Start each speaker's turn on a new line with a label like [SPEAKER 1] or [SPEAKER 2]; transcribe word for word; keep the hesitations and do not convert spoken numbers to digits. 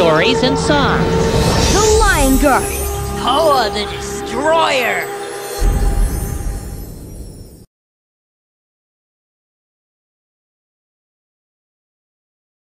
[SPEAKER 1] stories and songs.
[SPEAKER 2] The Lion Guardian.
[SPEAKER 3] Poa the Destroyer.